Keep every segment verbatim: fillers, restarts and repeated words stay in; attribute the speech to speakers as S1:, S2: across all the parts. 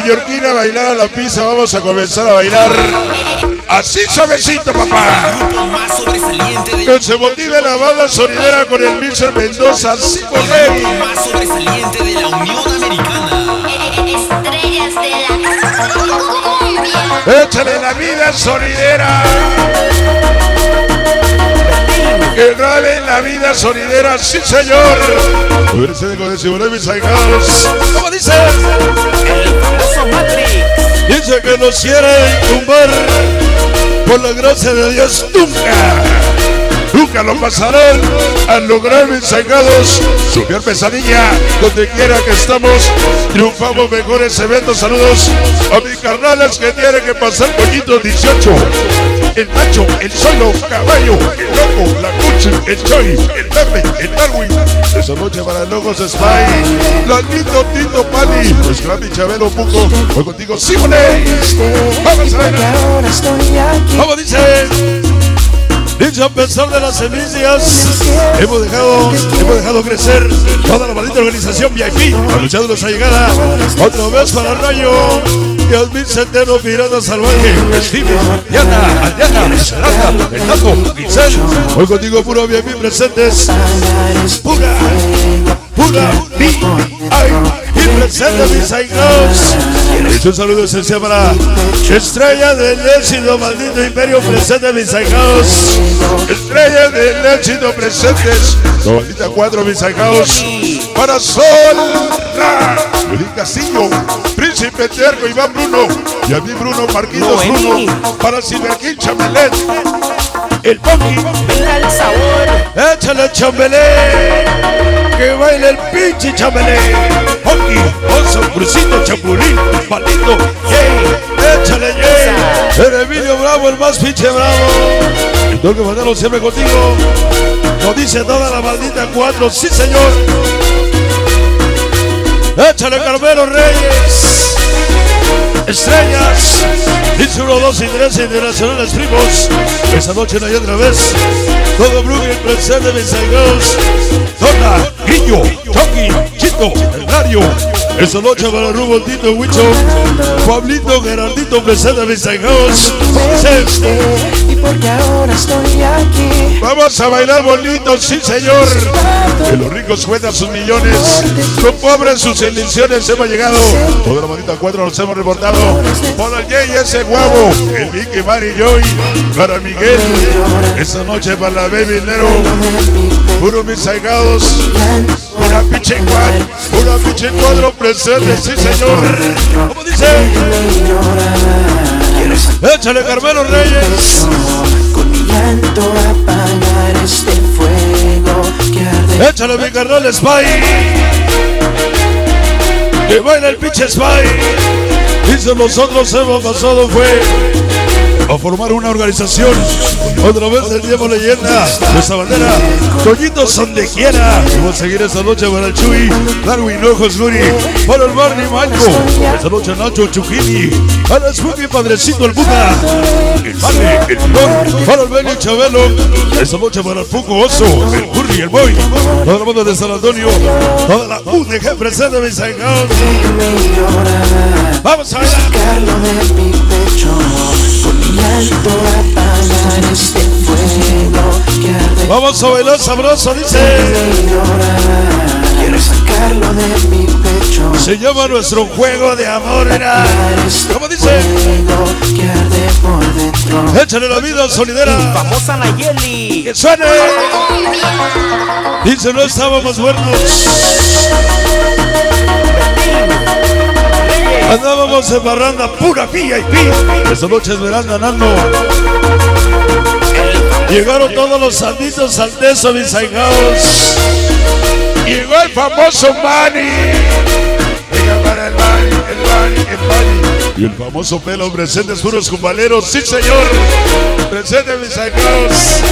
S1: neoyorquina a bailar a la pista. Vamos a comenzar a bailar así suavecito, papá. Que se motive la banda sonidera con el mister Mendoza, así por ley.
S2: Más sobresaliente de la Unión Americana.
S3: Estrellas de la cumbia.
S1: Échale la vida sonidera. Que graben la vida sonidera, sí señor. Mercedes con el Simón mis ahijados. ¿Cómo dice?
S2: El famoso Matrix.
S1: Dice que nos quiere tumbar. Por la gracia de Dios, nunca, nunca lo pasarán a lograr mis ahijados. Su peor pesadilla, donde quiera que estamos, triunfamos mejores eventos. Saludos a mis carnales que tienen que pasar poquito dieciocho. El Nacho, el Solo, Caballo, el Loco, la Cuchi, el Choy, el Pepe, el Darwin. Esa noche para Locos Spy, Lalito, Tito, Pani, pues Grandi, Chabelo, Puco. Voy contigo, Simone. Vamos a ver. ¿Cómo dice? Dice, a pesar de las semillas, hemos dejado, hemos dejado crecer toda la maldita organización V I P, anunciándonos a llegada otra vez para Rayo. Dios mil centeno, Miranda Salvaje, Steve, Diana, Diana, Serata, El Taco, Giselle. Hoy contigo puro V I P presentes. Pura, pura V I P presentes, mis ahijados. Un saludo esencial para Estrella del éxito, maldito imperio presente, mis ahijados. Estrella del éxito presentes. La maldita cuatro, mis ahijados. Para Sol, Luis Castillo, Príncipe Terco, Iván Bruno. Y a mí Bruno, Marquitos Bruno. Para Silvaquín Chamelet. El Ponky.
S2: Venga el sabor.
S1: Échale Chambelé. Que baile el pinche Chambelé. Ponky, Oso, Crucito, Chapulín, Palito, Jay, échale Jay. El Emilio Bravo, el más pinche bravo. Y tengo que mandarlo siempre contigo. Lo dice toda la maldita cuatro, sí señor. Échale Carmelo Reyes. Estrellas. Dice uno, dos y tres internacionales primos. Esa noche no hay otra vez. Todo Brooklyn presente, mis amigos. Dona, Grillo, Chucky, Chito, El Mario. Esa noche para Rubo, Tito, Huicho, Pablito, Gerardito presente, mis amigos.
S4: Y porque ahora estoy aquí.
S1: Vamos a bailar bonito, sí señor. Que los ricos cuentan sus millones. Los pobres sus elecciones hemos llegado. Toda la maldita cuatro nos hemos reportado. Para el Jay, ese guapo. El Vicky, Mari, Joy. Para Miguel. Esa noche para la Baby Nero. Puro mis ahijados. Una pinche cuadro. Una pinche cuadro presente, sí señor. ¿Cómo dice? Échale Carmelo Reyes.
S4: Con mi llanto apagar este fuego que arde.
S1: Échale mi carnal Spy. Que baila el pinche Spy. Dice nosotros hemos pasado fue a formar una organización. Otra vez el Diego Leyenda. Nuestra bandera. Toñitos donde quiera. Vamos a seguir esta noche para el Chuy, Darwin, Ojos Guri. Para el Barney Manco. Esta noche Nacho Chuquini. Para el Spooky Padrecito el Buda. El Barney, el Flor. Para el Benny Chabelo. Esta noche para el Puco Oso. El Burri, el Boy. Toda la banda de San Antonio. Toda la U D G presente, mis ahijados. Vamos a bailar.
S4: Sacarlo de mi pecho. Con mi llanto apagar este fuego que arde.
S1: Vamos a bailar sabroso, dice.
S4: Quiero sacarlo de mi pecho.
S1: Se llama nuestro juego de amor, era. ¿Cómo dice?
S4: Fuego que arde por dentro.
S1: Échale la vida sonidera.
S2: Famosa Nayeli.
S1: Que suene. Dice, no estábamos muertos. Andábamos en barranda pura V I P. Esta noche es veranda, Nando. Llegaron todos los sanditos al teso, mis ahijados. Llegó el famoso Manny. Venga para el Manny, el Manny, el Manny. Y el famoso pelo presentes puros cumbaleros, sí señor. Presente, mis ahijados.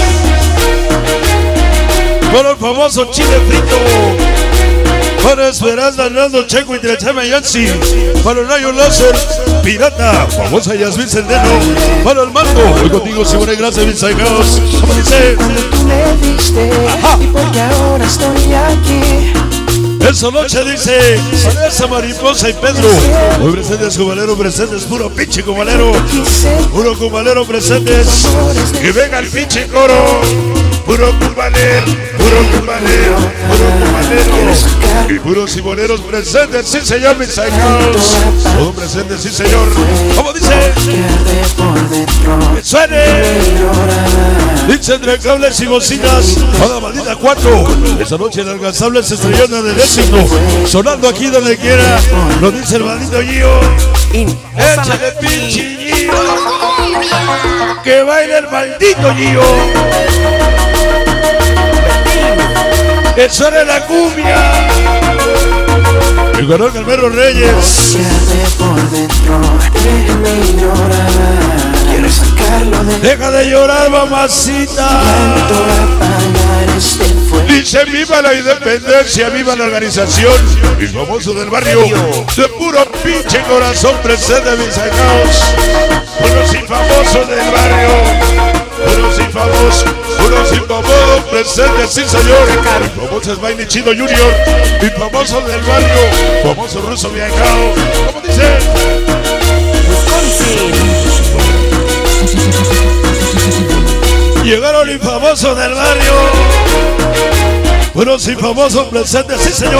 S1: Para el famoso chile frito. Para Esperanza, Hernando, Checo y Trechema Yancy. Para el Rayo Láser, Pirata, famosa Yasmín Centeno. Para el Marco, hoy contigo Simone, gracias, mis ahijados. ¿Cómo dice?
S4: Cuando tú me diste.
S1: Ajá.
S4: Y porque ahora estoy aquí.
S1: Esa noche dice Vanessa, Mariposa y Pedro. Hoy presentes cubalero, presentes puro pinche cubalero. Puro cubalero presentes. Que venga el pinche coro. Puro cubalero, puro cubalero, puro cubalero. Y puros simoneros presentes, sí señor, mis hijos. Todos presentes, sí señor. ¿Cómo dice? Que suene. Dice entre cables y bocinas. Toda maldita cuatro. Esta noche inalcanzables estrellona del éxito. Sonando aquí donde quiera. Lo dice el maldito Gio. Échale pinche Gio. Que baile el maldito Gio. Que suene la cumbia. El ganó Calvero Reyes. Deja de llorar, mamacita. Dice viva la independencia, viva la organización. Y famoso del barrio, de puro pinche corazón presente, mis sacaos. Puros y famosos del barrio. Puros y famosos, puros y famosos presentes, sí señor. Y famoso es Baile Chino Junior. Y famoso del barrio, famoso ruso viajado. ¿Cómo dice? Llegaron los famosos del barrio. Buenos y famosos presentes, sí señor.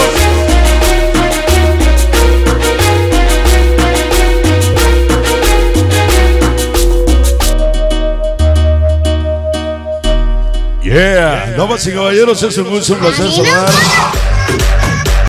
S1: Yeah, damas y caballeros, es un gusto, un placer saludar